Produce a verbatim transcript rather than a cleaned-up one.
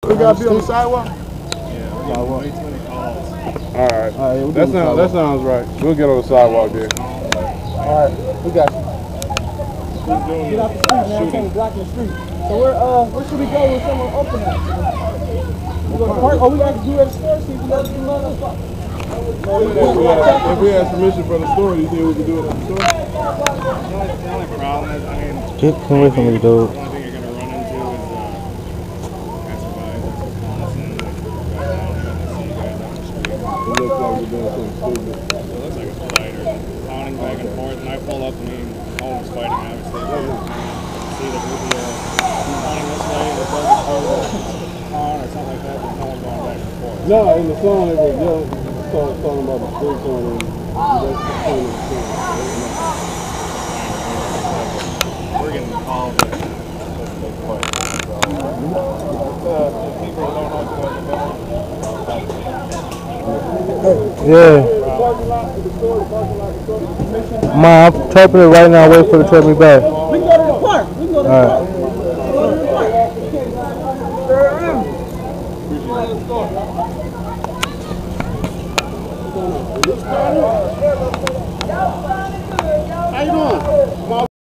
We gotta be on the sidewalk? Yeah, we're getting way too many calls. Alright. Alright, yeah, that, sound, that sounds right. We'll get on the sidewalk there. Alright, we got you. Get off the street, man. I'm trying to block the street. So where uh where should we go when someone open up? We go to the park? Oh, we got to do it at the store, so you can let us do another spot. If we had permission from the store, do you think we could do it at the store? The only, the only problem is, I mean, Get away from me, dude. the only thing you're going to run into is uh, passerbys that's constant. Like, guys out here and they see you guys on the street. It looks like we're doing something stupid. So it looks like it's fighter pounding back and forth, and I pull up, I mean, no one's fighting, obviously. But see the movie uh, pounding this way, the bug is over on or something like that, there's no one going back and forth. No, in the song it was yelling, talking, talking about the street corner and that's the point of the song. We're getting calls that that's a big point. So, uh, the people who don't know what's going Yeah. Ma, I'm typing it right now. Wait for it to tell me back. We can go to the park. We can go to the All park. right. How you doing?